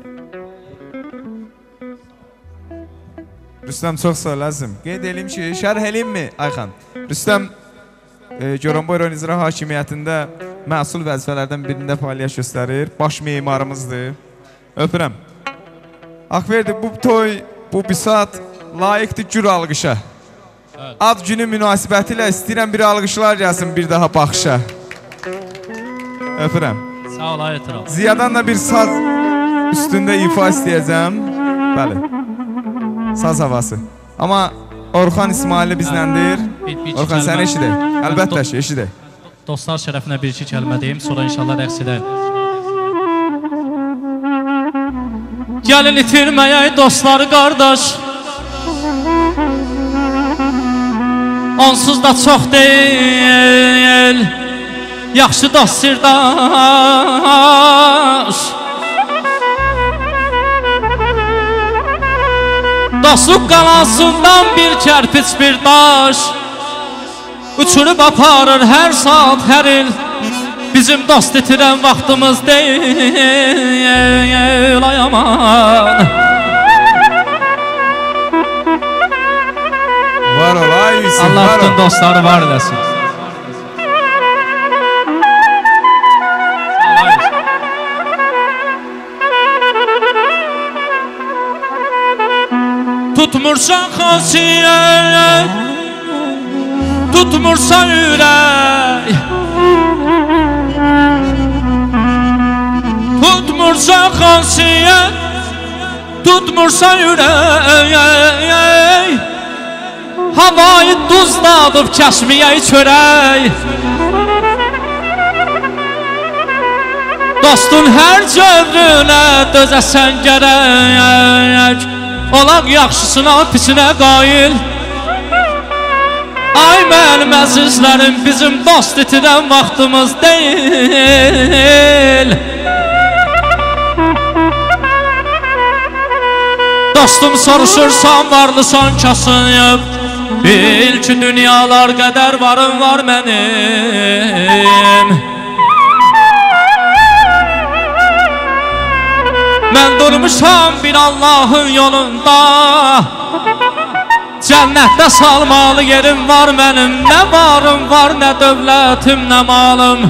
S1: Rüstəm çox sağ ol əzizim. Qeyd edeyim ki, şərh eləyim mi Ayxan? Rüstəm Goranboy rayon icra hakimiyyətində məsul vəzifələrdən birində fəaliyyət göstərir. Baş memarımızdır. Öpürəm. Akverdi, bu toy, bu bisat layiqdir gür alqışa. Ad günü münasibətilə istəyirəm bir alqışlar gəlsin bir daha baxışa. Öpürəm.
S13: Sağ ol, ayıtıram.
S1: Ziyadan da bir saz üstündə ifa istəyəcəm. Bəli. Saz havası. Amma Orxan İsmailli bizləndir. Orxan sən eşidək. Əlbəttə ki, eşidək.
S13: Dostlar şərəfinə bir-iki kəlmə deyim, sonra inşallah rəqs edək. Gəlin itirməyək dostları qardaş, onsuz da çox deyil, yaxşı dost sirdaş. Dostluq qalasından bir kərpiç bir daş, uçurub aparır hər saat, hər il. Bizim dost itirən vaxtımız deyil, ay aman.
S1: Var ol, ay Yusuf,
S13: Allah
S1: var
S13: bütün
S1: ol.
S13: dostları var eləsin. Tutmursan xasiyyət, tutmursan ürək, tutmursan xasiyyət, tutmursan ürək, havayı duzladıb kəsmiyək çörək. Dostun hər cövrünə dözəsən gərək, olaq yaxşısına, pisinə qayil. Ay mənim əzizlərim, bizim dost itirən vaxtımız deyil. Dostum soruşursan, varlısan kasıyım, bil ki dünyalar qədər varım var mənim. Mən durmuşam bir Allahın yolunda, cənnətdə salmalı yerim var mənim. Nə varım var, nə dövlətim, nə malım.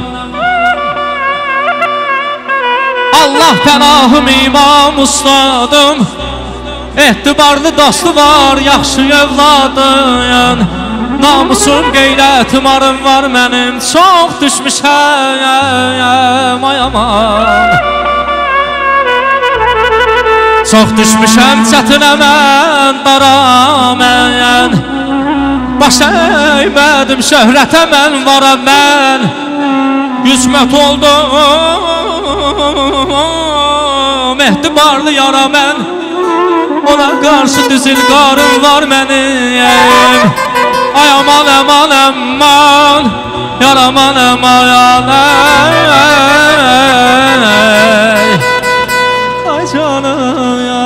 S13: Allah pənahım, imam ustadım, etibarlı dostu var, yaxşı övladın. Namusum, qeyrətim, arım var mənim. Çox düşmüşəm, ay aman. Çox düşmüşəm çətinə mən, dara mən. Baş əymədim şöhrətə mən, vara mən. Yüzmət oldum, etibarlı yara mən. Ona qarşı düzül qarım var mənim. Ay aman aman aman, yaraman aman ay canım ya.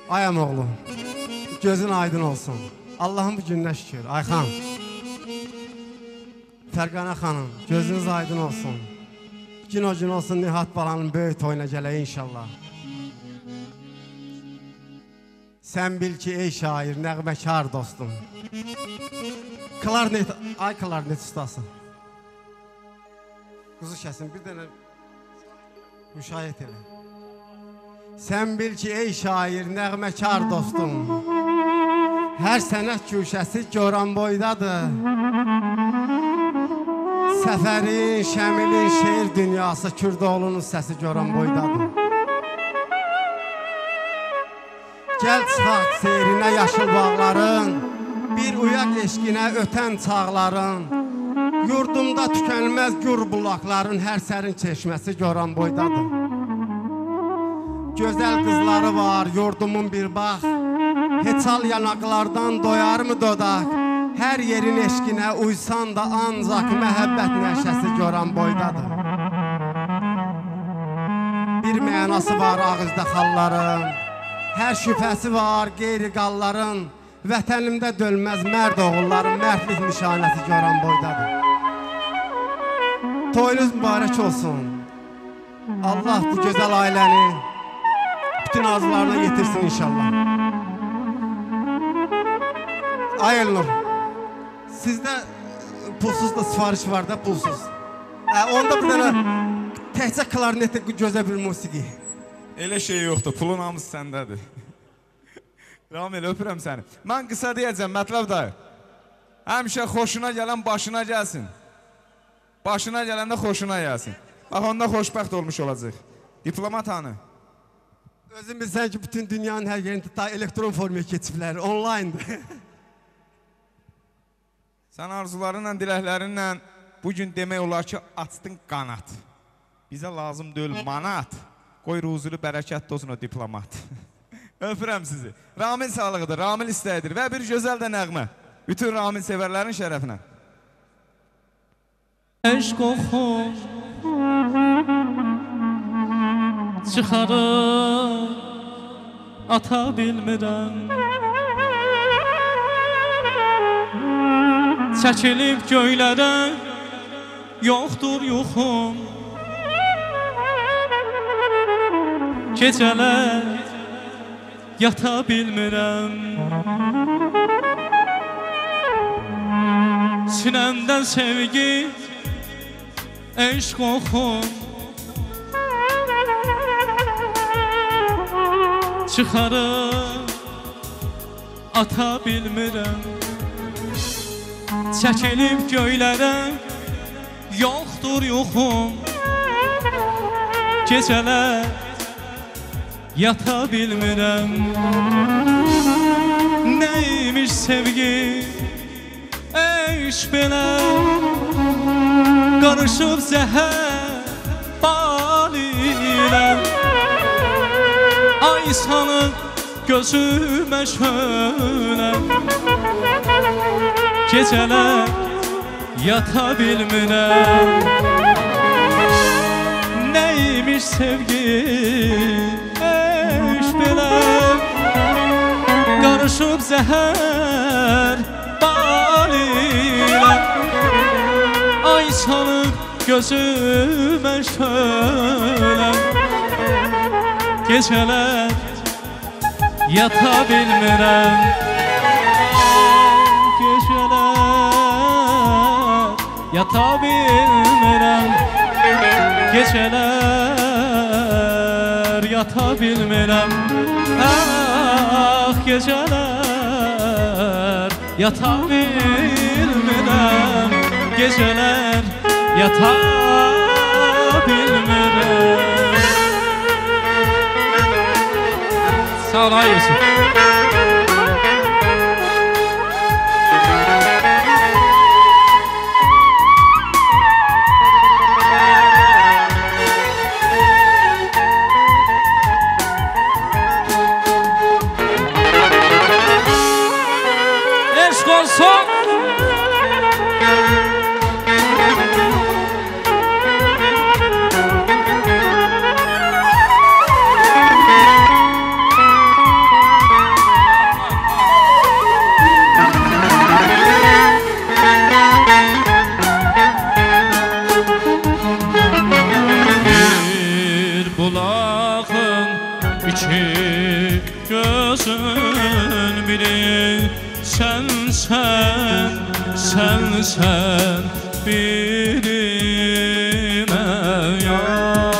S18: Ayam oğlu, gözün aydın olsun. Allah'ın bu gününe şükür. Ayxan, Fərqana xanım, gözünüz aydın olsun. Gün o gün olsun Nihat balanın böyük toyuna gələk inşallah. Sən bil ki ey şair, nəğməkar dostum. Klarnet, ay klarnet ustası. Kuzu kəsin, bir dənə müşahiət elə. Sən bil ki ey şair, nəğməkar dostum. Hər sənət köşəsi Goranboydadır. Səfərin, Şəmilin şeir dünyası Kürdoğlu'nun səsi Goranboydadır. Gəl çıxaq seyrinə yaşıl bağların, bir uyaq eşqinə ötən çağların, yurdumda tükənməz gür bulaqların hər sərin çeşməsi Goranboydadır. Gözəl qızları var yurdumun bir bax, heçal yanaqlardan doyar mı dodaq, hər yerin eşqinə uysan da ancaq məhəbbət nəşəsi Goranboydadır. Bir mənası var ağızda xalların, hər şübhəsi var qeyri qalların, vətənimdə dölməz mərd oğulların mərdlik nişanəsi Goranboydadır. Toyunuz mübarək olsun. Allah bu gözəl ailəni bütün arzularına yetirsin inşallah. Ay Elnur, sizdə pulsuz da sifariş var da pulsuz. Onda bir dənə təhcə klarnetə gözəl bir musiqi.
S1: Elə şey yoxdur, pulun hamısı səndədir. Ramil, öpürəm səni. Mən qısa deyəcəm, Mətləb dayı. Həmişə xoşuna gələn başına gəlsin. Başına gələndə xoşuna gəlsin. Bax, onda xoşbəxt olmuş olacaq. Diplomat hanı?
S18: Özün bilsən ki, bütün dünyanın hər yerində daha elektron formaya keçiblər, online'dır.
S1: Sən arzularınla, diləklərinlə bugün demək olar ki, açdın qanat. Bizə lazım deyil manat. Qoy ruzulu bərəkətli olsun o diplomat. Öpürəm sizi. Ramil sağlığıdır, Ramil istəyidir və bir gözəl də nəğmə. Bütün Ramil sevərlərin şərəfinə.
S14: Eşq oxum çıxarıb ata bilmirəm, çəkilib göylərə yoxdur yuxum, gecələr yata bilmirəm, sinəmdən sevgi eşq oxum çıxarıb ata bilmirəm, çəkilib göylərə yoxdur yuxum, gecələr yata bilmirəm. Neymiş sevgi eşq belə, qarışıb zəhər bal ilə, ay sanıb gözümə şölə, gecələr yata bilmirəm. Neymiş sevgi eşq belə, qarışıb zəhər bal ilə, ay sanıb gözümə şölə, gecələr yata bilmirəm. Gecələr yata bilmirəm, gecələr yata bilmirəm. Ah, gecələr yata bilmirəm, gecələr yata bilmirəm. Sağ ol, ay Yusuf. Eşq olsun. gözün biri sen birime yar.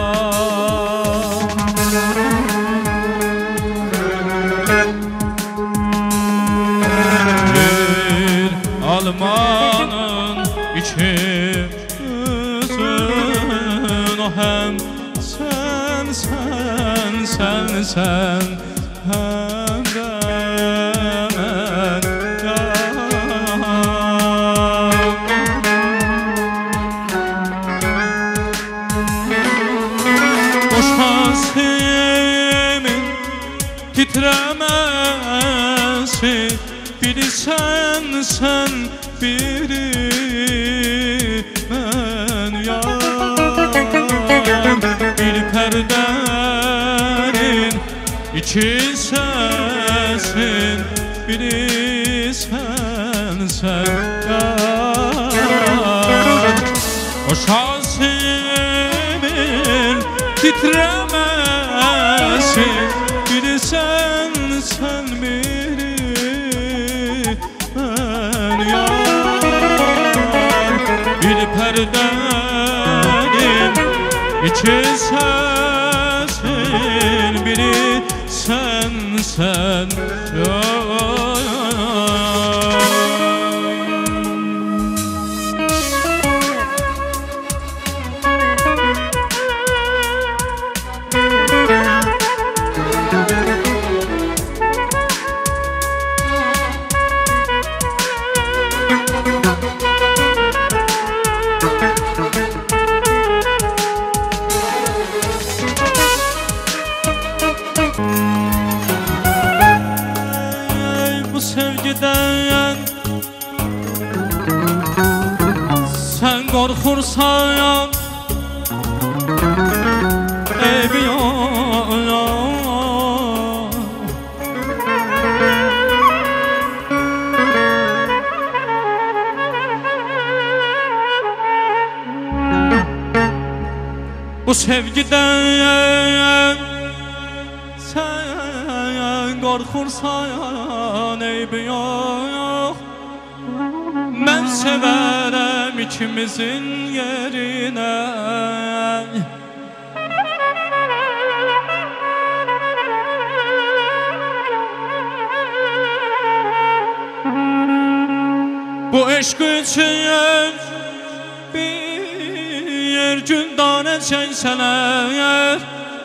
S14: Bir almanın iki yüzün, o hem sen hem de ben boş hasimin titremesi, biri sen biri ben yar. Bir perdenin İki sensin, biri sen yar. O şasimin titremesi, biri sen biri ben yar. Bir perdenin içi sensin, biri sen bu sevgiden sen korkursan eybi yok. Bu sevgiden sen korkursan eybi yok. Ben severim ikimizin yerine. Bu eşk için bir gün tane çekseler,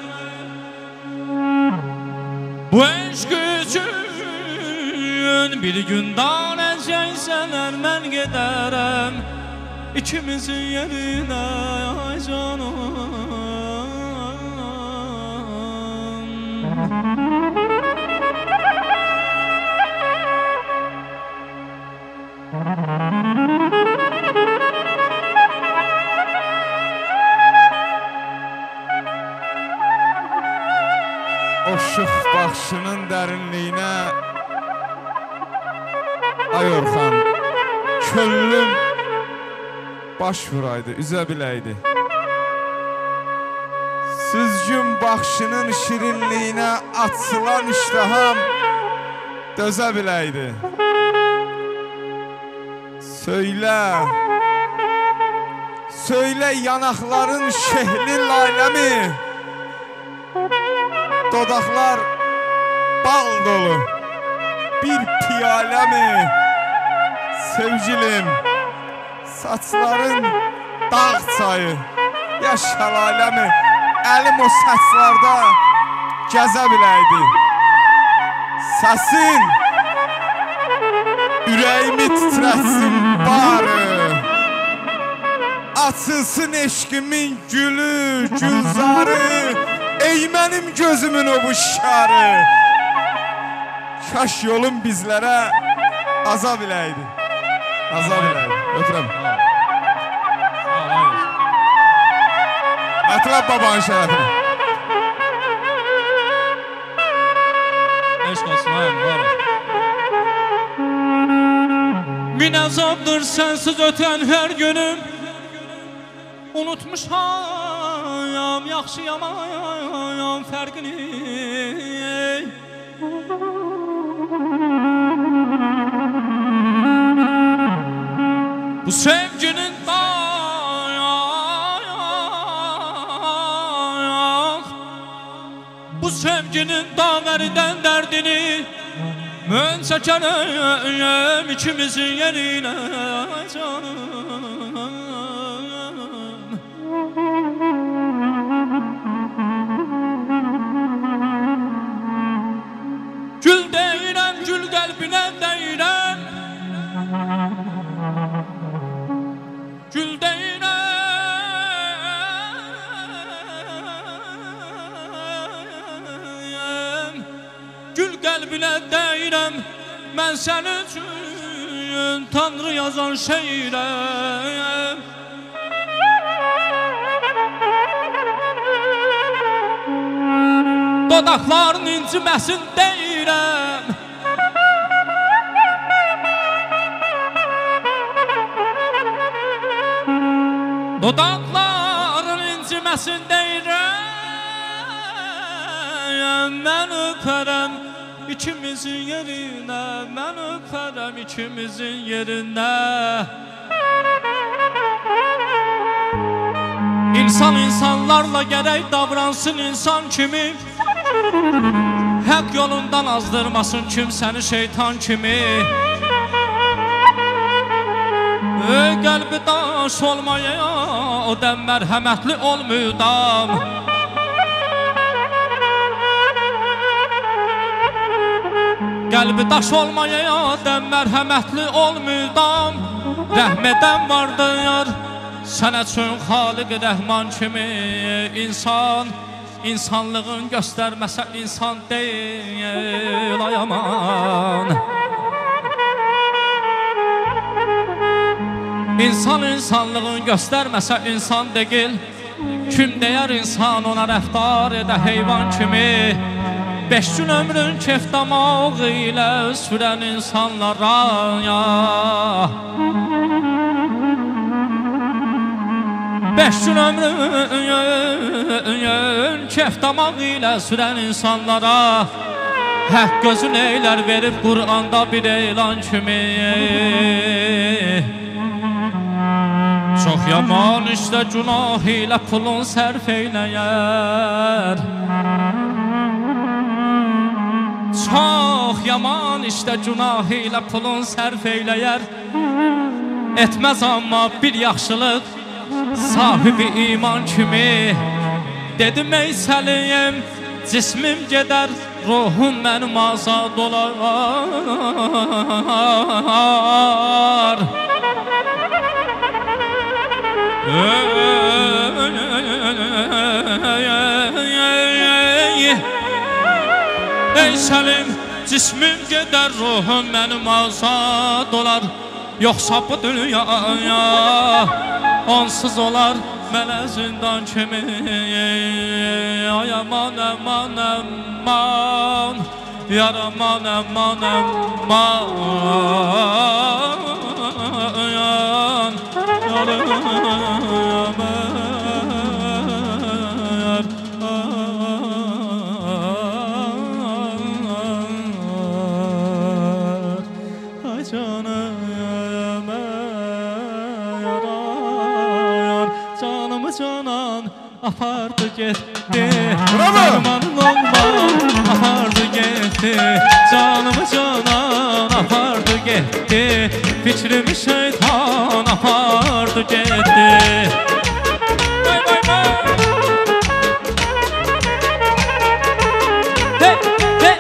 S14: bu eşk için bir gün tane çekseler, ben giderim ikimizin yerine ay canım.
S1: O şıx baxışının dərinliyinə ay Orxan, köllüm baş vuraydı, üzə biləydi. Süzgün baxışının şirinliyinə açılan iştaham dözə biləydi. Söylə yanaqların şehli layləmi, dodaqlar bal dolu bir piyale mi? Sevgilim, saçların dağ çayı ya şelale mi? Elim o saçlarda gəzə biləydi. Səsin ürəyimi titrətsin barı, açılsın eşkimin gülü, gülzarı, ey mənim gözümün o bu şarı. Kaş yolun bizlərə aza biləydi. Aza biləydi. Ötürəm. Ətraf babanın şərəfinə.
S14: Eşq olsun, ayım, var ol. Min əzabdır sənsiz ötən hər günüm, unutmuşam yaxşı yaman fərqini. Bu sevginin bu sevginin dağlarından derdini ben çekerim ikimizin yerine canım. Gül deyirəm, gül qəlbinə deyirəm. Gül deyirəm, gül qəlbinə deyirəm. Mən sənin üçün Tanrı yazan şeirəm. Dodaqların inciməsin deyirəm. Dodaqların inciməsin deyirəm. Mən öpərəm ikimizin yerinə. Mən öpərəm ikimizin yerinə. İnsan insanlarla gərək davransın insan kimi. Həq yolundan azdırmasın kimsəni şeytan kimi. Qəlbi daş olmaya o dəm mərhəmətli olmuyudam. Qəlbi daş olmaya o dəm mərhəmətli olmuyudam. Rəhmədən vardı yar sənə üçün Xaliq Rəhman kimi. İnsan insanlığın göstərməsə insan deyil ay aman. İnsan insanlığın göstərməsə insan deyil. Kim deyər insan ona rəftar edə heyvan kimi. 5 gün ömrün kef damaq ilə sürən insanlara ya. 5 gün ömrün kef damaq ilə sürən insanlara haqq gözün eylər verib Qur'anda bir elan kimi. Çox yaman işdə günah ilə pulun sərf eyləyər. Çox yaman işdə günah ilə pulun sərf eyləyər. Etməz amma bir yaxşılıq sahibi iman kimi. Dedim ey Səlim, cismim gedər, ruhum mənim azad olar. Ey Səlim, cismim gedər, ruhum mənim azad olar. Yoxsa bu dünyaya onsuz olar mənə zindan kimi. Ay aman aman aman, yar aman aman aman, yar ay canım canımı canan apardı gitti. Dermanım olmam apardı gitti. Canımı canan apardı gitti. Fikrimi şeytan apardı gitti. Vay vay vay. Hey hey.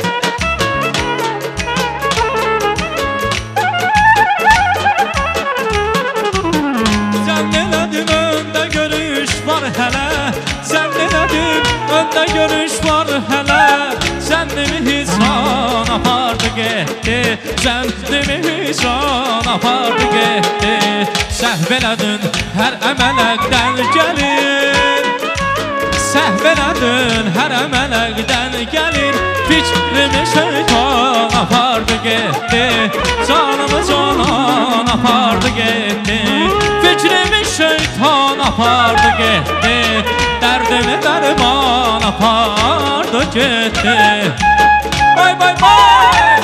S14: Zannedin önde görüş var hele. Zannedin önde görüş var hele. Zannimi hicran apardı gitti. Zannimi hicran apardı gitti. Səhv elədin hər əmələkdən gəlir. Səhv elədin hər əmələkdən gəlir. Fikrimi şeytan apardı gitti. Canımı canan apardı gitti. Fikrimi şeytan apardı gitti. Dərdimi dərman apardı gitti. bay bay bay.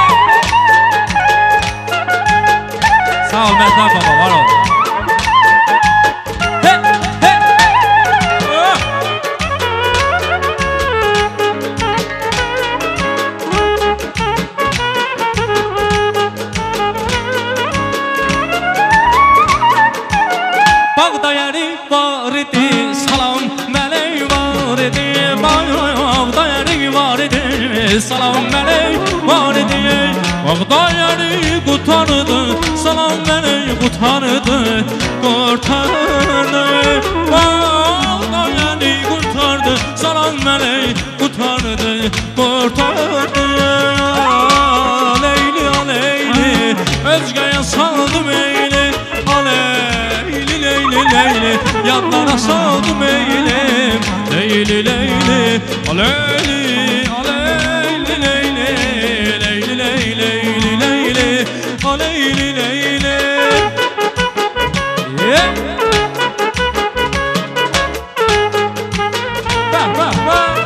S14: Sağ ol Mehmet baba, var ol. Bağda yeri var idi, salam meleği var idi. Bağda yeri var idi, salam meleği var idi. Bağda yeri kurtardı, salam meleği kurtardı, kurtardı. Bağda yeri kurtardı, salam meleği kurtardı, kurtardı. Leyli aleyli, özgeye saldım eyli, aleyli leyli leyli, yadlara saldım eylim, leyli leyli, aleyli aleyli leyli, leyli leyli leyli leyli, aleyli leyli. Bak bak bak.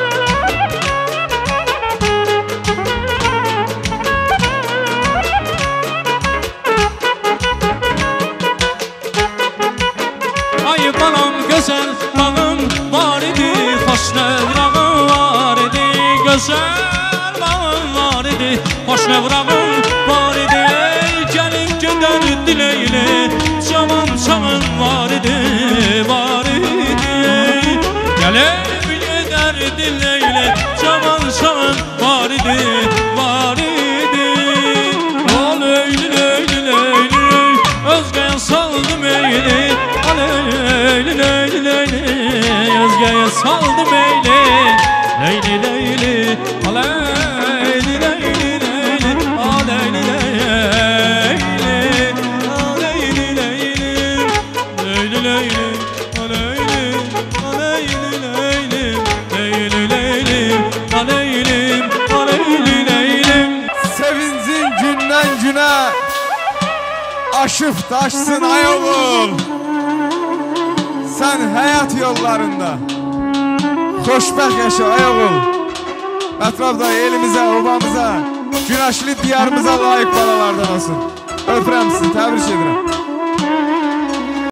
S14: Ay balam güzel bağım var idi, hoş nevrağım var idi. Güzel bağım var idi, hoş nevrağım var idi. Gelin gider dileyle, cavan çağın var idi, var idi. Gelin gider dileyle, cavan çağın var idi, var idi. O leyli leyli leyli, özgeye saldım eyli, leyli leyli leyli, özgeye saldım eyli, leyli leyli, aleyli leyli leyli, aleyli leyli, aleyli leyli, leyli leyli, aleyli, aleyli leyli, leyli leyli, aleyli, aleyli leyli.
S1: Sevincin gündən günə aşıb daşsın ay oğul. Sən həyat yollarında xoşbəxt yaşa ay oğul. Ətrafda elimizə, obamıza, günəşli diyarımıza layiq balalardan olsun. Öpürəm sizi, təbrik edirəm.